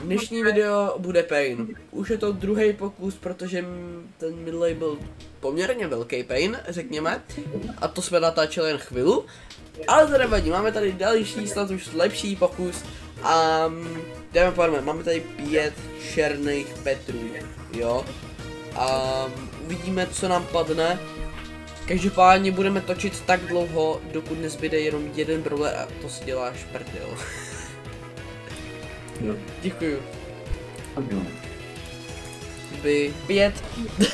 Dnešní video bude pain. Už je to druhý pokus, protože ten minulý byl poměrně velký pain, řekněme. A to jsme natáčeli jen chvíli. Ale to nevadí, máme tady další, snad už lepší pokus. A jdeme pojďme, máme tady 5 černých Petrů, jo. A uvidíme, co nám padne. Každopádně budeme točit tak dlouho, dokud nezbyde jenom jeden brawler a to si děláš prdel. Jo. Děkuju. Jo. By 5.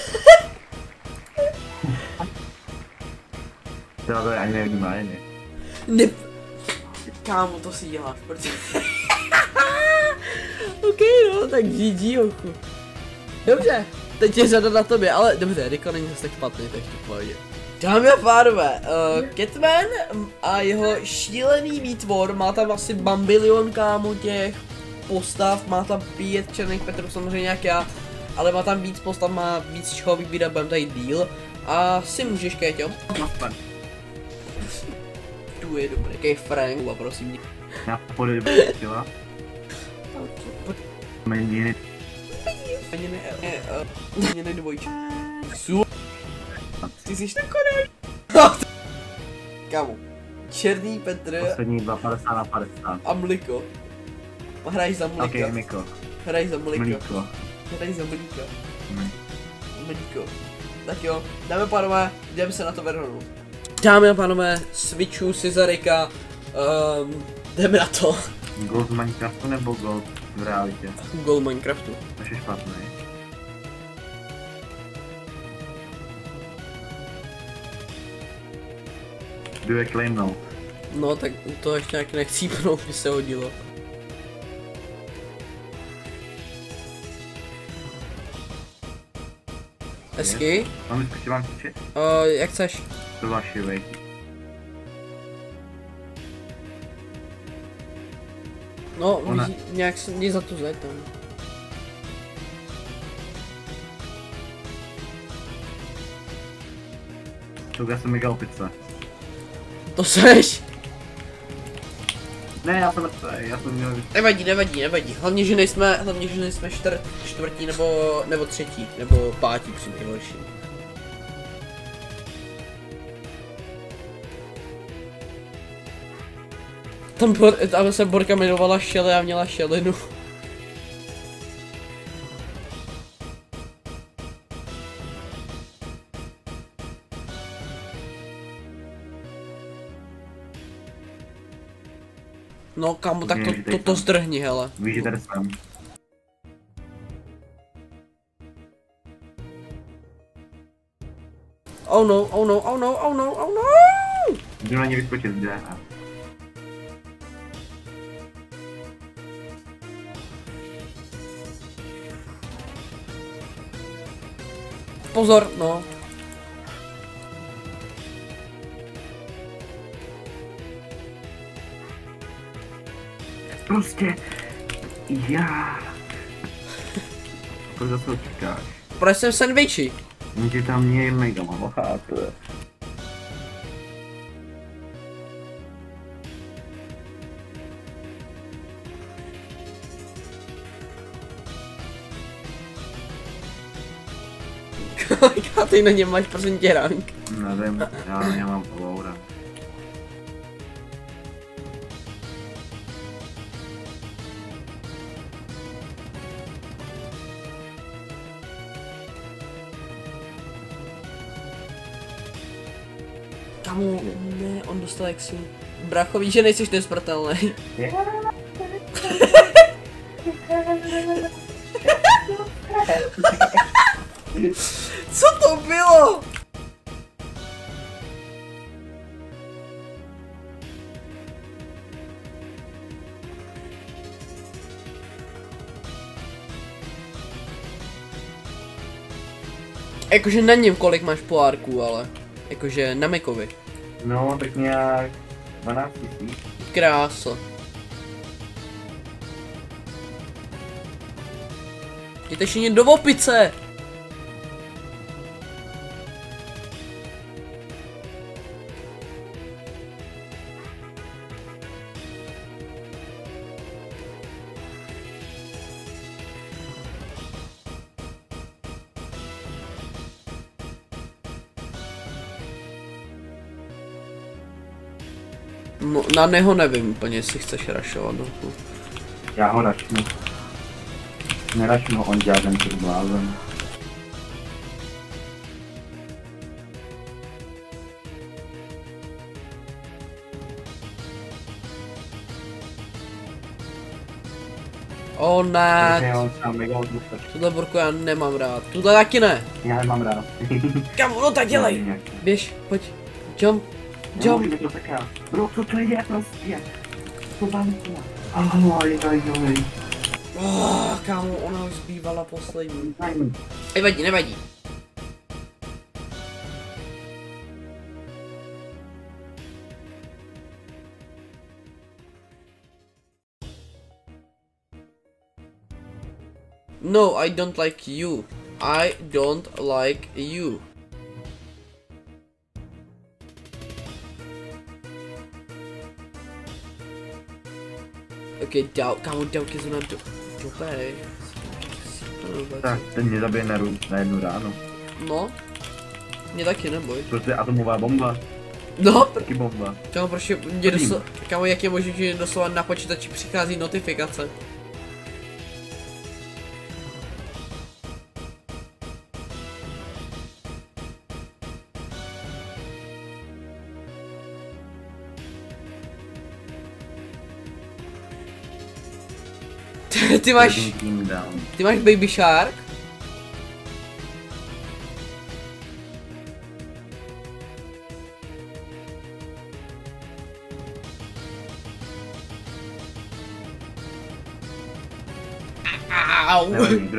To ani nevidím ani. Ne... Kámo, to si děláš, protože... OK, no, tak GG, ochu. Dobře, teď je řada na tobě, ale dobře, Rico není zase tak špatný, takže to pohodě. Dámy a pánové, Catman a jeho šílený výtvor, má tam asi bambilion, kámo, těch postav, má tam 5 černých Petrů, samozřejmě jak já, ale má tam víc postav, má víc čeho vybírat, budeme tady díl. A si můžeš, Kéťo? Tu je dobrý, jaký Frank, a prosím mě. Já podejdu těla. Meniny. Meniny dvojče. Ty jsi takový. Kámo. Černý Petr. Poslední 2,50 na 50. A mliko. Hraješ za mlika. Ok, Miko. Hraješ za mlika. Mlíko. Hraješ za mlika. Mlíko. Tak jo, dáme pánové, jdeme se na to vrhnout. Dámy a pánové, switchu si za Rika. Jdeme na to. Gold v Minecraftu nebo gold v realitě? Gold Minecraftu. To je špatný. Jdu je claimnout. No tak to ještě nějak nechcípnout, by se hodilo. Hezky. Mám skočit? Jak chceš? To vaši vej. No, Ona... nějak se jdi za tu zeď tam. To já jsem mega opice. To seš! Ne, já jsem mrtvý, já jsem měl... Nevadí. Hlavně, že nejsme čtvrtí nebo třetí, nebo pátí při nejhorším. Tam se Borka jmenovala Shelly a měla šelinu. No kámo, tak to zdrhni, hele. Víš, že tady jsem. Oh no. Jdu na ně vyskočit, kde? Pozor, no. Prostě... Já... Proč zase čekáš? Proč jsem sandwichi? Mě tam je mega málo chápu. Kolik ty na něm máš procentě rank? Nevím, já mám loura. Kamu, ne, on dostal exu. Bracho, víš, že nejsiš nesmrtelný. Co to bylo? Jakože na něm kolik máš pohárků, ale jakože na Mikovi. No, tak nějak 12 000. Krása. Jděte všichni do opice! No, na něho nevím úplně, jestli chceš rašovat. No. Já ho rašnu. Nerašnu, on dělá ten blázen. O ne, On sám mega odlustač. tuhle borku já nemám rád, tuhle taky ne. Já nemám rád. Kam, no tak dělej. Běž, pojď, jump, jump. No, to tak já. Bro, co to je prostě? To banku. Ahoj. Kámo, ona zbývala poslední. Nevadí, nevadí. No, I don't like you. I don't like you. Okay, kámo, dávky jsou na dopej. Tak, ten mě zabije na jednu ráno. No, mě taky neboj. Prostě atomová bomba. No, Taky bomba. kámo, proč mě kámo, jak je možné, že doslova na počítači přichází notifikace? Ty máš Baby Shark? Au.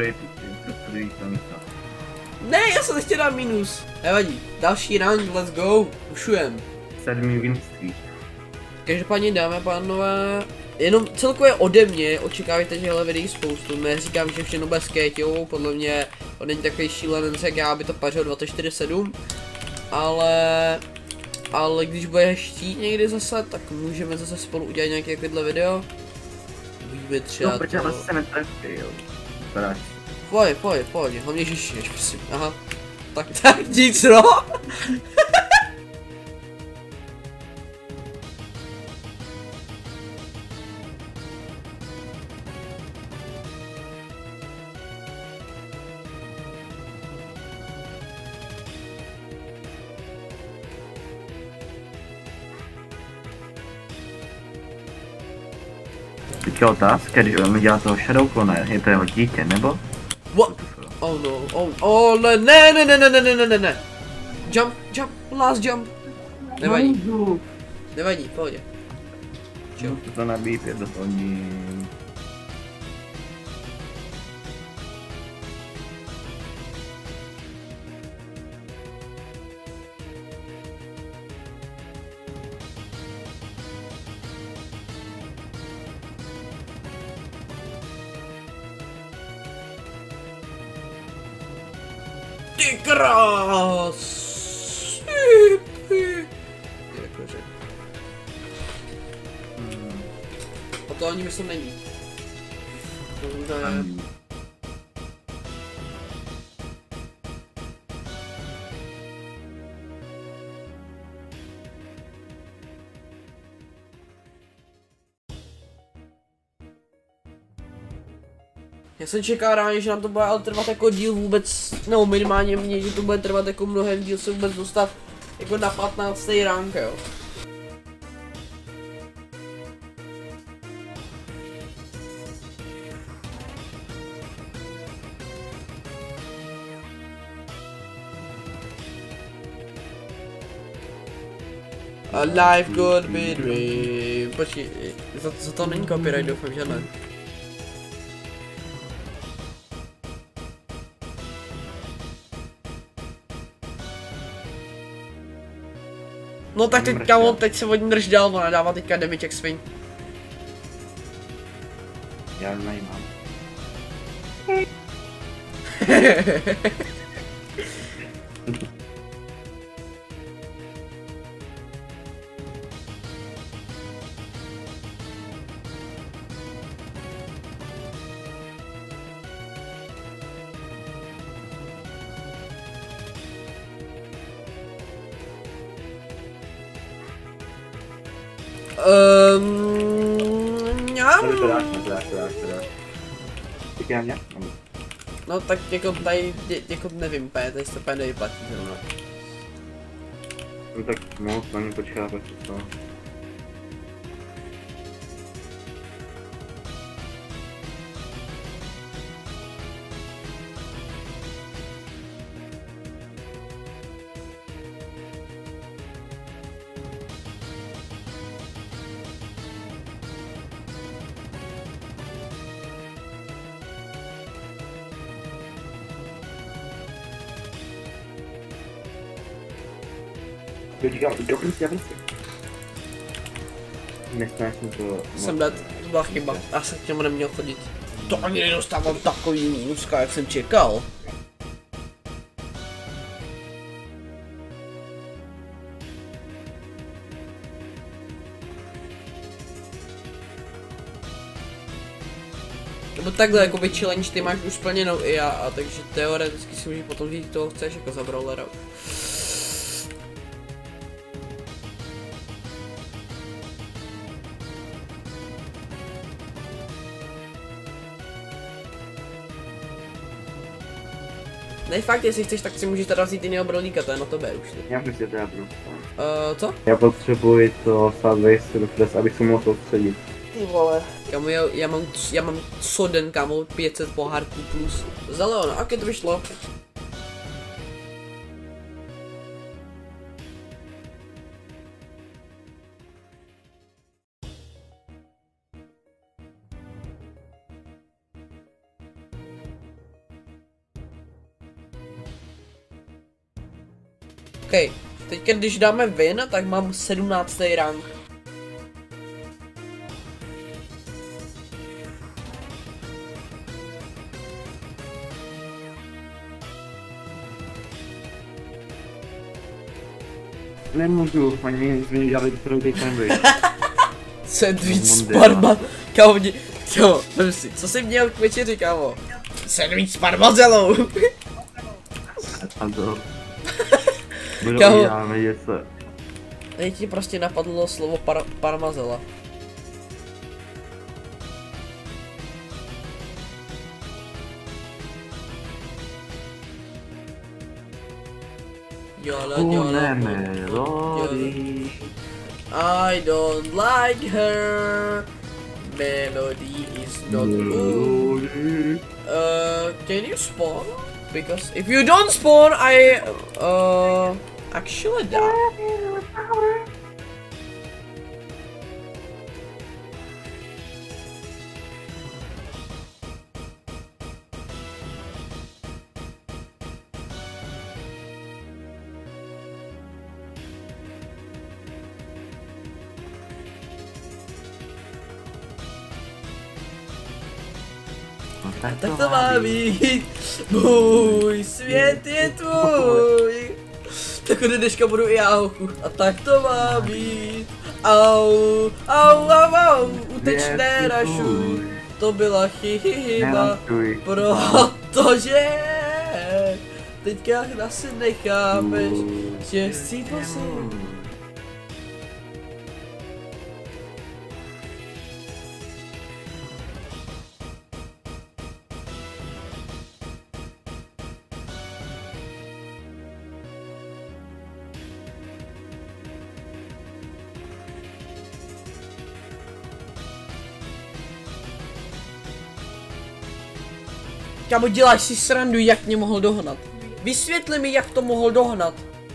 Ne, já jsem nechtěl dát minus. Nevadí, další rank, let's go, ušujem. 7 win streak. Každopádně, dámy a pánové, jenom celkově ode mě očekávajte těchto videí spoustu. Neříkám, že všechno bude s Kéťou, podle mě on není takový šílenec jak já, aby to pařil 24/7, ale když bude chtít někdy zase, tak můžeme zase spolu udělat nějaké takovéhle video. Uvidíme třeba no, protože se netrefil. Pojď, hlavně žišíš, prosím, aha. Tak nic, no. Teď je otázka, když on dělá toho Shadow Clona, je to jeho dítě, nebo? What? Oh no, oh ne. Jump, last jump. Nevadí. Nevadí, pohodě. Čau. To nabíjí 5 hodin. Ty krás! Jakože. A to ani myslím není. To je... Já jsem čekal ráně, že nám to bude ale trvat jako díl vůbec, no minimálně mě, že to bude trvat jako mnohem díl se vůbec dostat jako na 15. rank, jo. A life could be dream. Počkej, za to není copyright, doufám, že ne. No tak teď se od ní drž dál, ona dává teďka damage jak svin. Já nemám. Mňam. To dáš. Tak já mě? No tak jako tady, jako nevím úplně, tady se úplně nevyplatí zrovna. No tak moc na mě počká, tak to. Jo, říkám, já prostě. Nesnáším to. Jsem dead, to byla chyba, já jsem k němu neměl chodit. To ani nedostávám takový mínuska, jak jsem čekal. Nebo takhle, jako challenge ty máš už splněnou i já, a takže teoreticky si můžeš potom říct, toho chceš jako za brawlera. Ne, fakt, jestli chceš, tak si můžeš teda vzít jiného brawlíka, to je na tebe už. Já myslím, že to já budu. Co? Já potřebuji to Subway Surfers, abych se mohl soustředit. Ty vole. Kámo, já mám soden, kámo, 500 pohárků plus. Za Leona, a to vyšlo. OK, teďka když dáme win, tak mám 17. rank. Nemůžu, paní jsme dělali první sandwich. Sandwich s parma... Kámo, vem si, co jsi měl k večeři, kámo? Sandwich s parmazelou. A to... Kámo. Děláme něco. Teď ti prostě napadlo slovo parmazela. I don't like her. Melody is not good. Can you spawn? Because if you don't spawn, I actually die. Tak to má být, můj svět je tvůj. Tak ode dneška budu i já, hochu. A tak to má být. Au, au, au, au, uteč nerašuj. To byla chyba, protože teďka asi nechápeš, že si poslední. Kámo, děláš si srandu, jak mě mohl dohnat. Vysvětli mi, jak to mohl dohnat.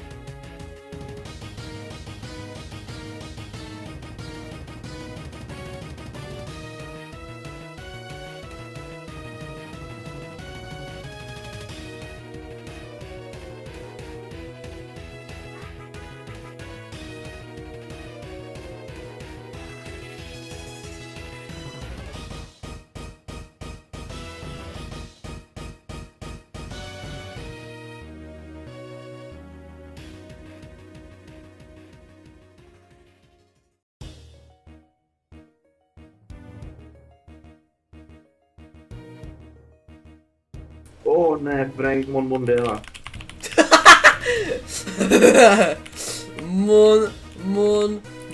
Oh ne, Frank Mondela.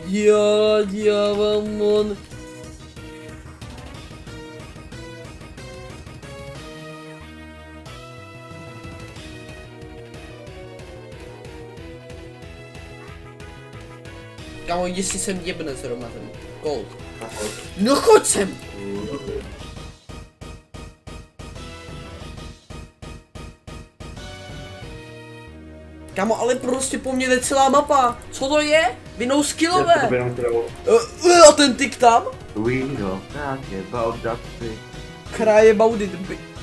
Já vám on. Kámo, jestli jsem jebne zrovna ten Colt. No choď sem! Kámo, ale prostě po mně jde celá mapa. Co to je? Vinou skillové. A ten tyk tam? We don't talk about that thing. Cry about it.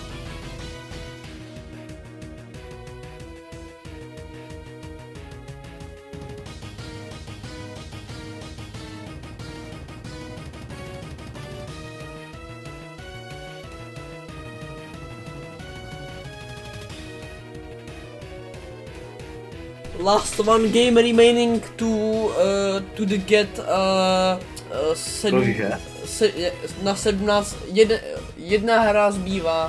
Last one game remaining to the get na 17, jedna hra zbývá.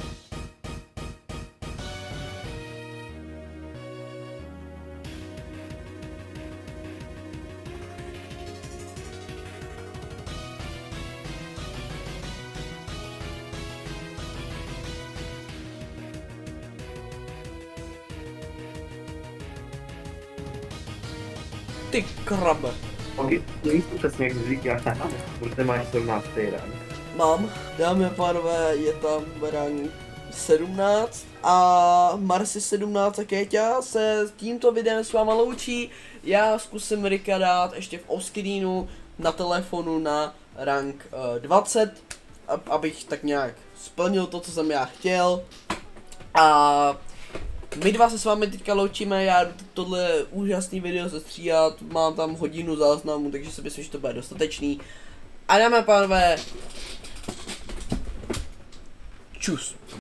Ty krabe. Nejsou přesně jak říkáš, protože máš 17. rank. Mám, dámy a pánové, je tam rank 17 a Marsi 17 a Kéťa se s tímto videem s váma loučí. Já zkusím Rika dát ještě v offscreenu na telefonu na rank 20, abych tak nějak splnil to, co jsem já chtěl. A my dva se s vámi teďka loučíme, já tohle úžasný video sestříhat, mám tam hodinu záznamu, takže si myslím, že to bude dostatečný. A dámy a pánové, čus.